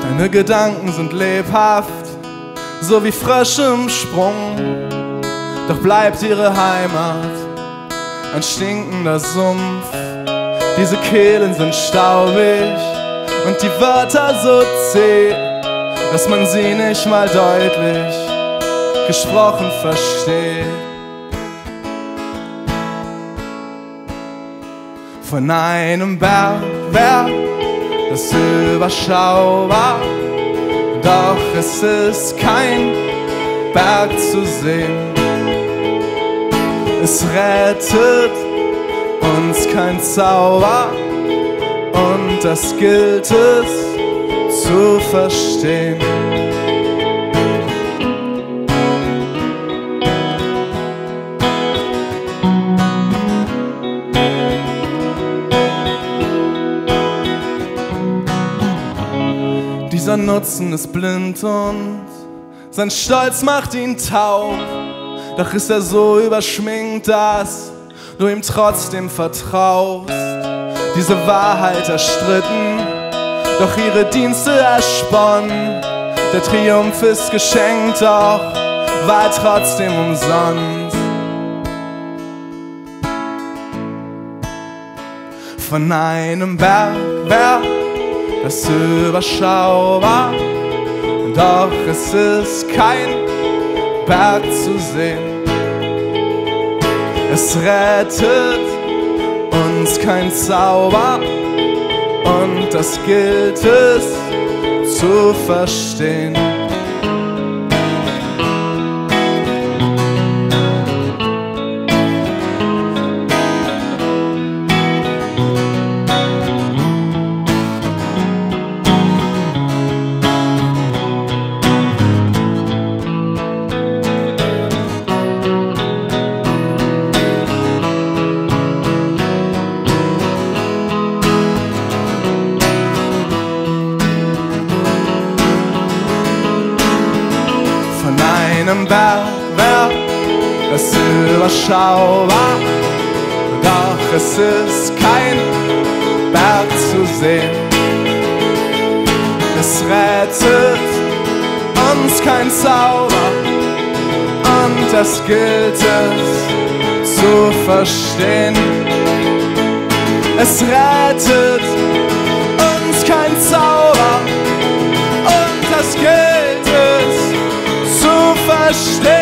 Deine Gedanken sind lebhaft, so wie Frösche im Sprung. Doch bleibt ihre Heimat ein stinkender Sumpf. Diese Kehlen sind staubig und die Wörter so zäh, dass man sie nicht mal deutlich gesprochen versteht. Von einem Bergwerk, das überschaubar, doch es ist kein Berg zu sehen. Es rettet uns kein Zauber und das gilt es zu verstehen. Dieser Nutzen ist blind und sein Stolz macht ihn taub. Doch ist er so überschminkt, dass du ihm trotzdem vertraust. Diese Wahrheit erstritten, doch ihre Dienste ersponnen. Der Triumph ist geschenkt, doch war er trotzdem umsonst. Von einem Bergwerk, das überschaubar, doch es ist kein Berg zu sehen. Es rettet uns kein Zauber und das gilt es zu verstehen. Einem Bergwerk, das überschaubar, doch es ist kein Berg zu sehen. Es rettet uns kein Zauber und das gilt es zu verstehen. Es rettet uns kein Zauber und das gilt es zu verstehen.